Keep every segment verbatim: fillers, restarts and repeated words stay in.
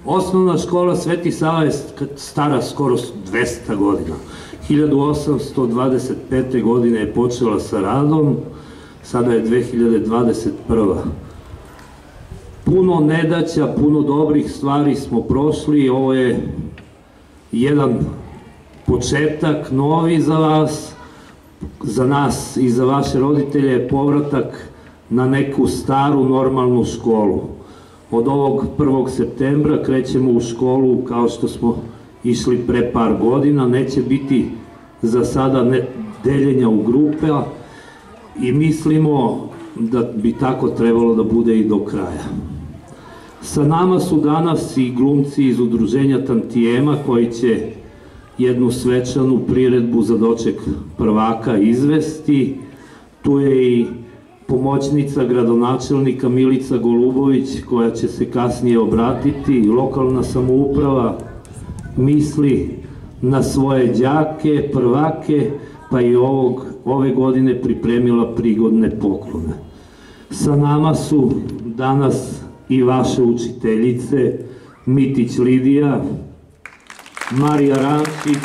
Osnovna škola Sveti Sava je stara skoro dvesta godina. hiljadu osamsto dvadeset pete. godine je počela sa radom, sada je dve hiljade dvadeset prva. Puno nedaća, puno dobrih stvari smo prošli, ovo je jedan početak novi za vas, za nas i za vaše roditelje je povratak na neku staru normalnu školu. Od ovog prvog septembra krećemo u školu kao što smo išli pre par godina, neće biti za sada deljenja u grupe i mislimo da bi tako trebalo da bude i do kraja. Sa nama su danas i glumci iz udruženja Tantijema koji će jednu svečanu priredbu za doček prvaka izvesti. Tu je i pomoćnica gradonačelnika Milica Golubović koja će se kasnije obratiti. Lokalna samouprava misli na svoje đake, prvake, pa i ove godine pripremila prigodne poklone. Sa nama su danas i vaše učiteljice Mitić Lidija, Marija Rančić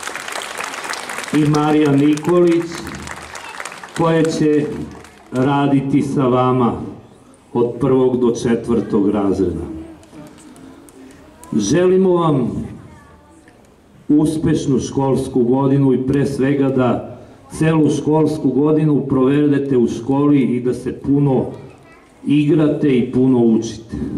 i Marija Nikolić, koje će raditi sa vama od prvog do četvrtog razreda. Želimo vam uspešnu školsku godinu i pre svega da celu školsku godinu provedete u školi i da se puno igrate i puno učite.